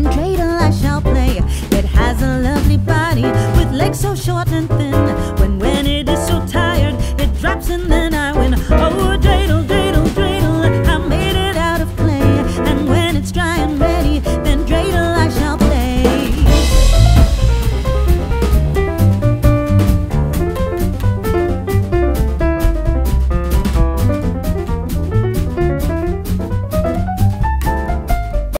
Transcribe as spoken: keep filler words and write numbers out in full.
dreidel I shall play. It has a lovely body with legs so short and thin.